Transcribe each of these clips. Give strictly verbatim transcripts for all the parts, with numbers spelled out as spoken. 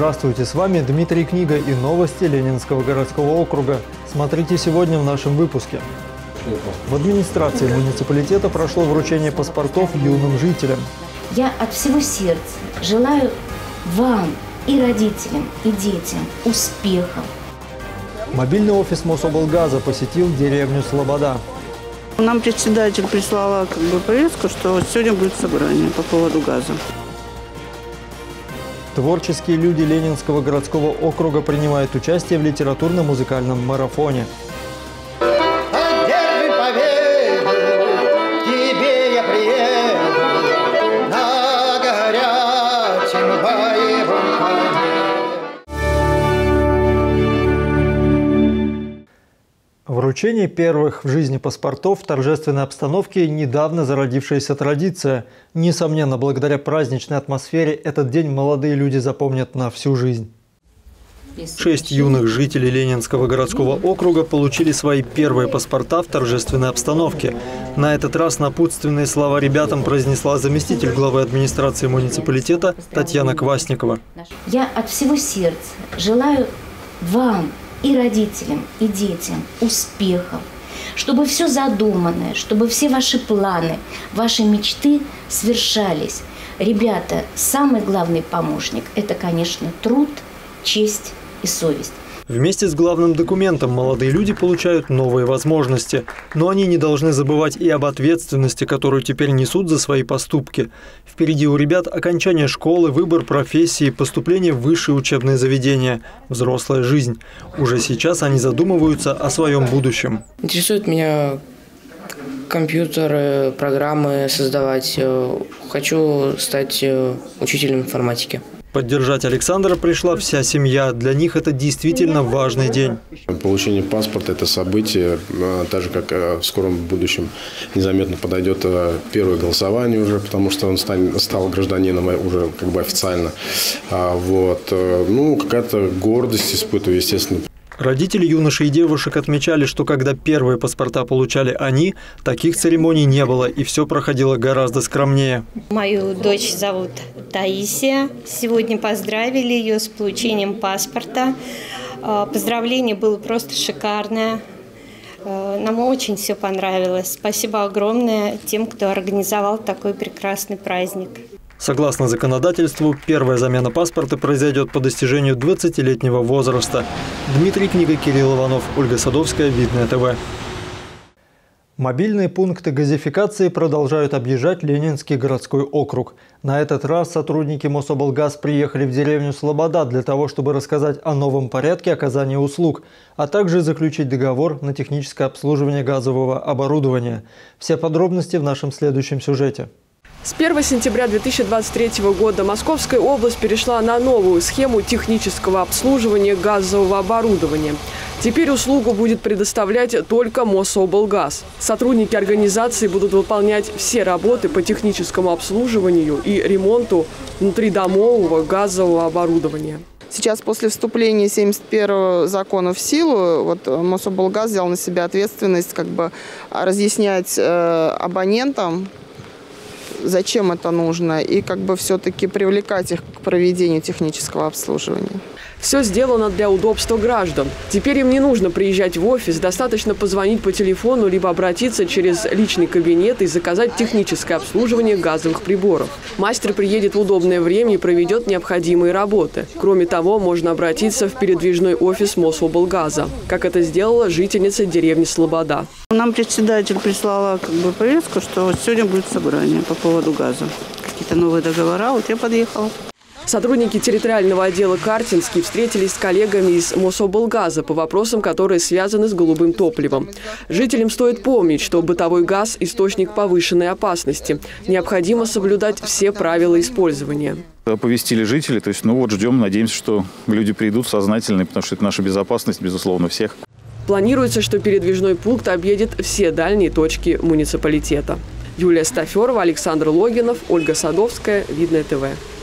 Здравствуйте, с вами Дмитрий Книга и новости Ленинского городского округа. Смотрите сегодня в нашем выпуске. В администрации муниципалитета прошло вручение паспортов юным жителям. Я от всего сердца желаю вам и родителям, и детям успехов. Мобильный офис Мособлгаза посетил деревню Слобода. Нам председатель прислала как бы повестку, что сегодня будет собрание по поводу газа. Творческие люди Ленинского городского округа принимают участие в литературно-музыкальном марафоне. Вручение первых в жизни паспортов в торжественной обстановке – недавно зародившаяся традиция. Несомненно, благодаря праздничной атмосфере этот день молодые люди запомнят на всю жизнь. Шесть юных жителей Ленинского городского округа получили свои первые паспорта в торжественной обстановке. На этот раз напутственные слова ребятам произнесла заместитель главы администрации муниципалитета Татьяна Квасникова. Я от всего сердца желаю вам и родителям, и детям успехов, чтобы все задуманное, чтобы все ваши планы, ваши мечты свершались. Ребята, самый главный помощник – это, конечно, труд, честь и совесть. Вместе с главным документом молодые люди получают новые возможности. Но они не должны забывать и об ответственности, которую теперь несут за свои поступки. Впереди у ребят окончание школы, выбор профессии, поступление в высшие учебные заведения, взрослая жизнь. Уже сейчас они задумываются о своем будущем. Интересует меня компьютеры, программы создавать. Хочу стать учителем информатики. Поддержать Александра пришла вся семья. Для них это действительно важный день. Получение паспорта – это событие, так же, как в скором будущем незаметно подойдет первое голосование уже, потому что он стал гражданином уже как бы официально. Вот. Ну, какая-то гордость испытываю, естественно. Родители юношей и девушек отмечали, что когда первые паспорта получали они, таких церемоний не было, и все проходило гораздо скромнее. Мою дочь зовут Таисия. Сегодня поздравили ее с получением паспорта. Поздравление было просто шикарное. Нам очень все понравилось. Спасибо огромное тем, кто организовал такой прекрасный праздник. Согласно законодательству, первая замена паспорта произойдет по достижению двадцатилетнего возраста. Дмитрий Книга, Кирилл Иванов, Ольга Садовская, Видное ТВ. Мобильные пункты газификации продолжают объезжать Ленинский городской округ. На этот раз сотрудники Мособлгаз приехали в деревню Слобода для того, чтобы рассказать о новом порядке оказания услуг, а также заключить договор на техническое обслуживание газового оборудования. Все подробности в нашем следующем сюжете. С первого сентября две тысячи двадцать третьего года Московская область перешла на новую схему технического обслуживания газового оборудования. Теперь услугу будет предоставлять только Мособлгаз. Сотрудники организации будут выполнять все работы по техническому обслуживанию и ремонту внутридомового газового оборудования. Сейчас, после вступления семьдесят первого закона в силу, вот Мособлгаз взял на себя ответственность как бы разъяснять э, абонентам, зачем это нужно, и как бы все-таки привлекать их к проведению технического обслуживания. Все сделано для удобства граждан. Теперь им не нужно приезжать в офис, достаточно позвонить по телефону, либо обратиться через личный кабинет и заказать техническое обслуживание газовых приборов. Мастер приедет в удобное время и проведет необходимые работы. Кроме того, можно обратиться в передвижной офис Мособлгаза, как это сделала жительница деревни Слобода. Нам председатель прислала как бы повестку, что сегодня будет собрание по поводу газа. Какие-то новые договора, вот я подъехала. Сотрудники территориального отдела «Картинский» встретились с коллегами из Мособлгаза по вопросам, которые связаны с голубым топливом. Жителям стоит помнить, что бытовой газ – источник повышенной опасности. Необходимо соблюдать все правила использования. Оповестили жителей, то есть, ну вот, ждем, надеемся, что люди придут сознательные, потому что это наша безопасность, безусловно, всех. Планируется, что передвижной пункт объедет все дальние точки муниципалитета. Юлия Стаферова, Александр Логинов, Ольга Садовская, Видное ТВ.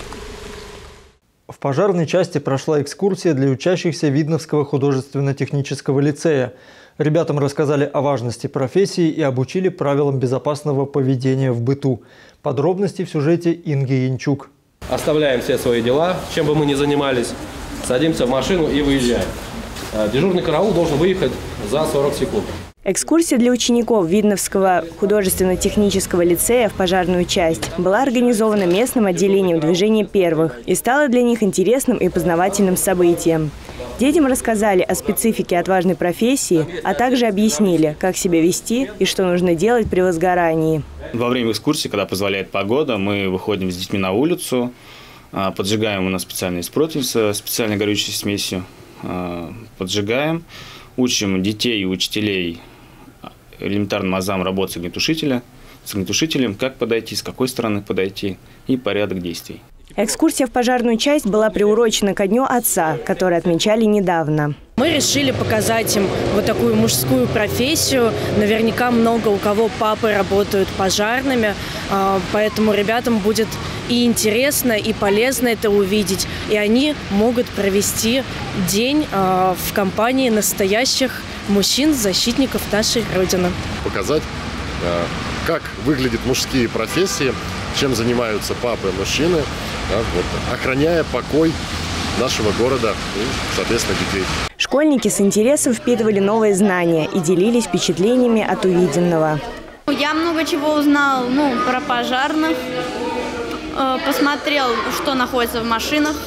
В пожарной части прошла экскурсия для учащихся Видновского художественно-технического лицея. Ребятам рассказали о важности профессии и обучили правилам безопасного поведения в быту. Подробности в сюжете Инги Янчук. Оставляем все свои дела, чем бы мы ни занимались, садимся в машину и выезжаем. Дежурный караул должен выехать за сорок секунд. Экскурсия для учеников Видновского художественно-технического лицея в пожарную часть была организована местным отделением движения первых и стала для них интересным и познавательным событием. Детям рассказали о специфике отважной профессии, а также объяснили, как себя вести и что нужно делать при возгорании. Во время экскурсии, когда позволяет погода, мы выходим с детьми на улицу, поджигаем у нас специальный противень с специальной горючей смесью, поджигаем, учим детей и учителей элементарным азам работы с огнетушителем, с огнетушителем, как подойти, с какой стороны подойти и порядок действий. Экскурсия в пожарную часть была приурочена ко Дню отца, который отмечали недавно. Мы решили показать им вот такую мужскую профессию. Наверняка много у кого папы работают пожарными, поэтому ребятам будет и интересно, и полезно это увидеть. И они могут провести день в компании настоящих мужчин-защитников нашей Родины. Показать, как выглядят мужские профессии, чем занимаются папы и мужчины, да, вот, охраняя покой нашего города и, соответственно, детей. Школьники с интересом впитывали новые знания и делились впечатлениями от увиденного. Я много чего узнал, ну, про пожарных, посмотрел, что находится в машинах,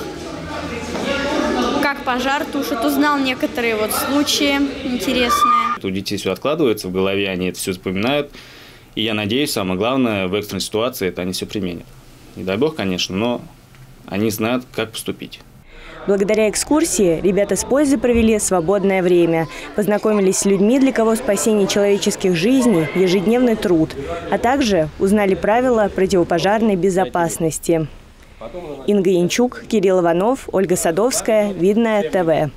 как пожар тушат, узнал некоторые вот случаи интересные. У детей все откладывается в голове, они это все запоминают. И я надеюсь, самое главное, в экстренной ситуации это они все применят. Не дай бог, конечно, но они знают, как поступить. Благодаря экскурсии ребята с пользой провели свободное время. Познакомились с людьми, для кого спасение человеческих жизней – ежедневный труд. А также узнали правила противопожарной безопасности. Инга Янчук, Кирилл Иванов, Ольга Садовская, Видное ТВ.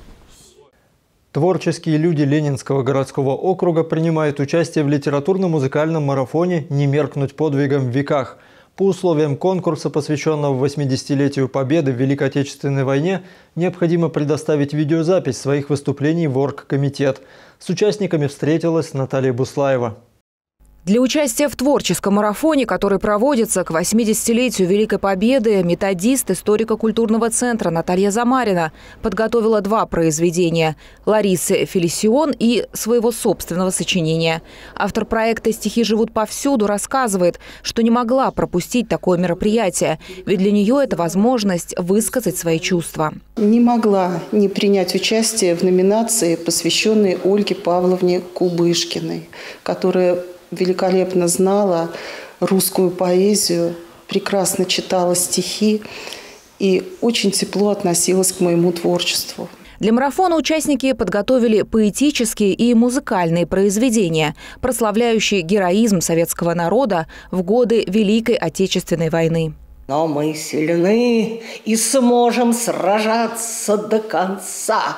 Творческие люди Ленинского городского округа принимают участие в литературно-музыкальном марафоне «Не меркнуть подвигом в веках». По условиям конкурса, посвященного восьмидесятилетию Победы в Великой Отечественной войне, необходимо предоставить видеозапись своих выступлений в оргкомитет. С участниками встретилась Наталья Буслаева. Для участия в творческом марафоне, который проводится к восьмидесятилетию Великой Победы, методист историко-культурного центра Наталья Замарина подготовила два произведения – Ларисы Фелисион и своего собственного сочинения. Автор проекта «Стихи живут повсюду» рассказывает, что не могла пропустить такое мероприятие, ведь для нее это возможность высказать свои чувства. Не могла не принять участие в номинации, посвященной Ольге Павловне Кубышкиной, которая великолепно знала русскую поэзию, прекрасно читала стихи и очень тепло относилась к моему творчеству. Для марафона участники подготовили поэтические и музыкальные произведения, прославляющие героизм советского народа в годы Великой Отечественной войны. Но мы сильны и сможем сражаться до конца.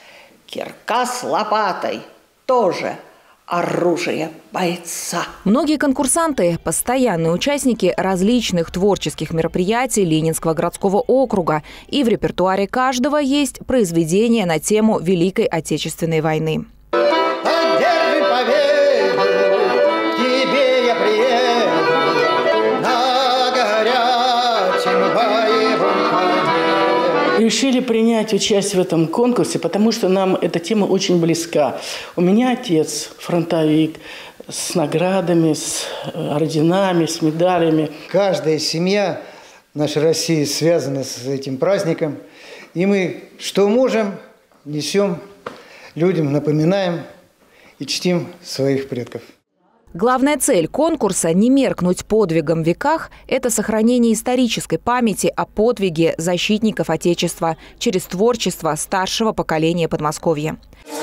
Кирка с лопатой тоже оружие бойца. Многие конкурсанты – постоянные участники различных творческих мероприятий Ленинского городского округа. И в репертуаре каждого есть произведения на тему Великой Отечественной войны. Одержи победу, тебе я приеду на горячем боевом коне. Решили принять участие в этом конкурсе, потому что нам эта тема очень близка. У меня отец фронтовик с наградами, с орденами, с медалями. Каждая семья нашей России связана с этим праздником. И мы, что можем, несем людям, напоминаем и чтим своих предков. Главная цель конкурса «Не меркнуть подвигом в веках» – это сохранение исторической памяти о подвиге защитников Отечества через творчество старшего поколения Подмосковья.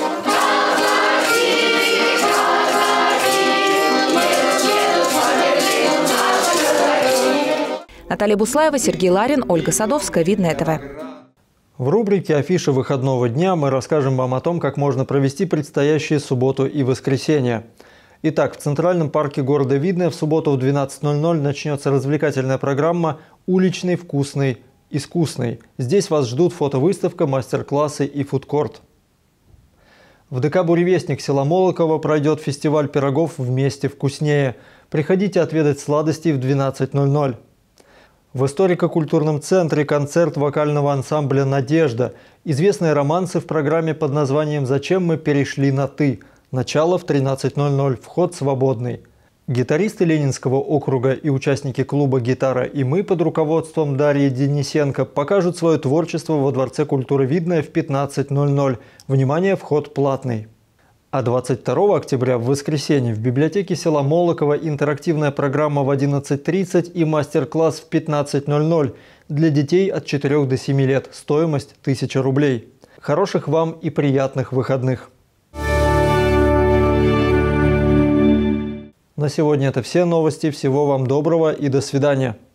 Наталья Буслаева, Сергей Ларин, Ольга Садовская, Видное ТВ. В рубрике «Афиша выходного дня» мы расскажем вам о том, как можно провести предстоящие субботу и воскресенье. Итак, в Центральном парке города Видное в субботу в двенадцать ноль ноль начнется развлекательная программа «Уличный, вкусный, искусный». Здесь вас ждут фотовыставка, мастер-классы и фудкорт. В ДК «Буревестник» села Молоково пройдет фестиваль пирогов «Вместе вкуснее». Приходите отведать сладостей в двенадцать ноль ноль. В историко-культурном центре концерт вокального ансамбля «Надежда». Известные романсы в программе под названием «Зачем мы перешли на «ты». Начало в тринадцать ноль ноль. Вход свободный. Гитаристы Ленинского округа и участники клуба «Гитара и мы» под руководством Дарьи Денисенко покажут свое творчество во Дворце культуры «Видное» в пятнадцать ноль ноль. Внимание, вход платный. А двадцать второго октября в воскресенье в библиотеке села Молоково интерактивная программа в одиннадцать тридцать и мастер-класс в пятнадцать ноль ноль для детей от четырёх до семи лет. Стоимость тысяча рублей. Хороших вам и приятных выходных. На сегодня это все новости. Всего вам доброго и до свидания.